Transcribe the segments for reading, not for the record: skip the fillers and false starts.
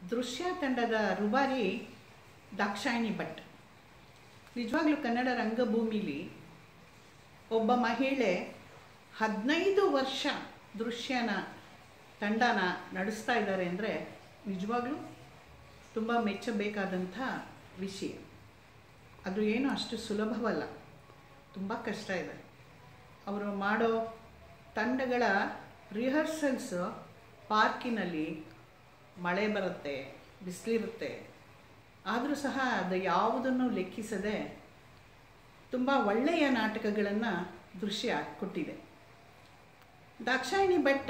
ದೃಶ್ಯ ತಂಡದ ರೂವಾರಿ ದಾಕ್ಷಾಯಿಣಿ ಭಟ್. ನಿಜವಾಗ್ಲೂ ಕನ್ನಡ ರಂಗಭೂಮಿಲಿ ಒಬ್ಬ ಮಹಿಳೆ 15 ವರ್ಷ ದೃಶ್ಯನ ತಂಡನ ನಡೆಸ್ತಾ ಇದ್ದಾರೆ ಅಂದರೆ ನಿಜವಾಗ್ಲೂ ತುಂಬ ಮೆಚ್ಚಬೇಕಾದಂಥ ವಿಷಯ. ಅದು ಏನು ಅಷ್ಟು ಸುಲಭವಲ್ಲ, ತುಂಬ ಕಷ್ಟ ಇದೆ. ಅವರು ಮಾಡೋ ತಂಡಗಳ ರಿಹರ್ಸಲ್ಸು ಪಾರ್ಕಿನಲ್ಲಿ ಮಳೆ ಬರುತ್ತೆ, ಬಿಸಿಲಿರುತ್ತೆ, ಆದರೂ ಸಹ ಅದು ಯಾವುದನ್ನು ಲೆಕ್ಕಿಸದೆ ತುಂಬ ಒಳ್ಳೆಯ ನಾಟಕಗಳನ್ನು ದೃಶ್ಯ ಕೊಟ್ಟಿದೆ. ದಾಕ್ಷಾಯಿಣಿ ಭಟ್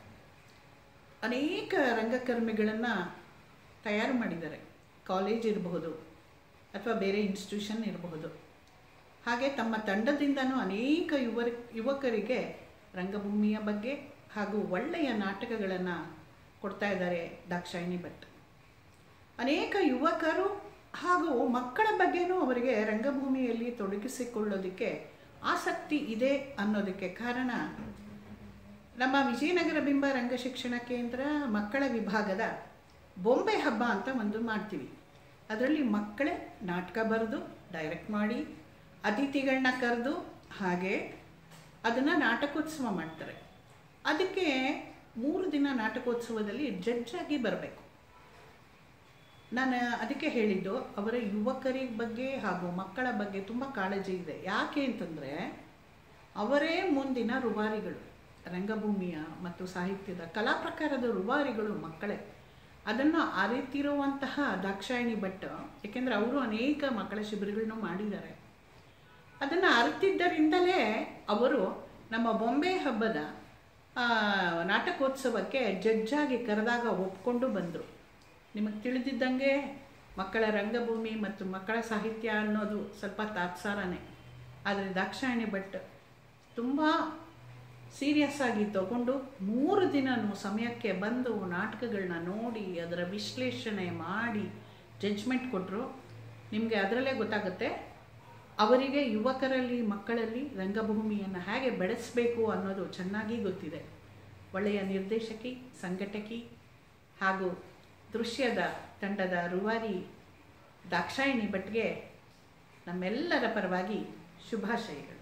ಅನೇಕ ರಂಗಕರ್ಮಿಗಳನ್ನು ತಯಾರು ಮಾಡಿದ್ದಾರೆ. ಕಾಲೇಜ್ ಇರಬಹುದು ಅಥವಾ ಬೇರೆ ಇನ್ಸ್ಟಿಟ್ಯೂಷನ್ ಇರಬಹುದು. ಹಾಗೆ ತಮ್ಮ ತಂಡದಿಂದನೂ ಅನೇಕ ಯುವಕರಿಗೆ ರಂಗಭೂಮಿಯ ಬಗ್ಗೆ ಹಾಗೂ ಒಳ್ಳೆಯ ನಾಟಕಗಳನ್ನು ಕೊಡ್ತಾ ಇದ್ದಾರೆ ದಾಕ್ಷಾಯಿಣಿ ಭಟ್. ಅನೇಕ ಯುವಕರು ಹಾಗೂ ಮಕ್ಕಳ ಬಗ್ಗೆನೂ ಅವರಿಗೆ ರಂಗಭೂಮಿಯಲ್ಲಿ ತೊಡಗಿಸಿಕೊಳ್ಳೋದಕ್ಕೆ ಆಸಕ್ತಿ ಇದೆ ಅನ್ನೋದಕ್ಕೆ ಕಾರಣ ನಮ್ಮ ವಿಜಯನಗರ ಬಿಂಬ ರಂಗಶಿಕ್ಷಣ ಕೇಂದ್ರ ಮಕ್ಕಳ ವಿಭಾಗದ ಬೊಂಬೆ ಹಬ್ಬ ಅಂತ ಒಂದು ಮಾಡ್ತೀವಿ. ಅದರಲ್ಲಿ ಮಕ್ಕಳೇ ನಾಟಕ ಬರೆದು ಡೈರೆಕ್ಟ್ ಮಾಡಿ ಅತಿಥಿಗಳನ್ನ ಕರೆದು ಹಾಗೆ ಅದನ್ನು ನಾಟಕೋತ್ಸವ ಮಾಡ್ತಾರೆ. ಅದಕ್ಕೆ 3 ದಿನ ನಾಟಕೋತ್ಸವದಲ್ಲಿ ಜಡ್ಜ್ ಆಗಿ ಬರಬೇಕು. ನಾನು ಅದಕ್ಕೆ ಹೇಳಿದ್ದು ಅವರ ಯುವಕರ ಬಗ್ಗೆ ಹಾಗೂ ಮಕ್ಕಳ ಬಗ್ಗೆ ತುಂಬ ಕಾಳಜಿ ಇದೆ. ಯಾಕೆ ಅಂತಂದರೆ ಅವರೇ ಮುಂದಿನ ರೂವಾರಿಗಳು, ರಂಗಭೂಮಿಯ ಮತ್ತು ಸಾಹಿತ್ಯದ ಕಲಾ ಪ್ರಕಾರದ ರೂವಾರಿಗಳು ಮಕ್ಕಳೇ. ಅದನ್ನು ಅರಿತಿರುವಂತಹ ದಾಕ್ಷಾಯಿಣಿ ಭಟ್, ಏಕೆಂದರೆ ಅವರು ಅನೇಕ ಮಕ್ಕಳ ಶಿಬಿರಗಳನ್ನು ಮಾಡಿದ್ದಾರೆ, ಅದನ್ನು ಅರಿತಿದ್ದರಿಂದಲೇ ಅವರು ನಮ್ಮ ಬೊಂಬೆ ಹಬ್ಬದ ನಾಟಕೋತ್ಸವಕ್ಕೆ ಜಡ್ಜಾಗಿ ಕರೆದಾಗ ಒಪ್ಕೊಂಡು ಬಂದರು. ನಿಮಗೆ ತಿಳಿದಿದ್ದಂಗೆ ಮಕ್ಕಳ ರಂಗಭೂಮಿ ಮತ್ತು ಮಕ್ಕಳ ಸಾಹಿತ್ಯ ಅನ್ನೋದು ಸ್ವಲ್ಪ ತಾತ್ಸಾರನೇ. ಆದರೆ ದಾಕ್ಷಾಯಿಣಿ ಭಟ್ ತುಂಬ ಸೀರಿಯಸ್ ಆಗಿ ತಗೊಂಡು 3 ದಿನವೂ ಸಮಯಕ್ಕೆ ಬಂದು ನಾಟಕಗಳನ್ನ ನೋಡಿ ಅದರ ವಿಶ್ಲೇಷಣೆ ಮಾಡಿ ಜಡ್ಜ್ಮೆಂಟ್ ಕೊಟ್ಟರು. ನಿಮಗೆ ಅದರಲ್ಲೇ ಗೊತ್ತಾಗುತ್ತೆ ಅವರಿಗೆ ಯುವಕರಲ್ಲಿ ಮಕ್ಕಳಲ್ಲಿ ರಂಗಭೂಮಿಯನ್ನು ಹೇಗೆ ಬೆಳೆಸಬೇಕು ಅನ್ನೋದು ಚೆನ್ನಾಗಿ ಗೊತ್ತಿದೆ. ಒಳ್ಳೆಯ ನಿರ್ದೇಶಕಿ, ಸಂಘಟಕಿ ಹಾಗೂ ದೃಶ್ಯದ ತಂಡದ ರೂವಾರಿ ದಾಕ್ಷಾಯಿಣಿ ಭಟ್ಗೆ ನಮ್ಮೆಲ್ಲರ ಪರವಾಗಿ ಶುಭಾಶಯಗಳು.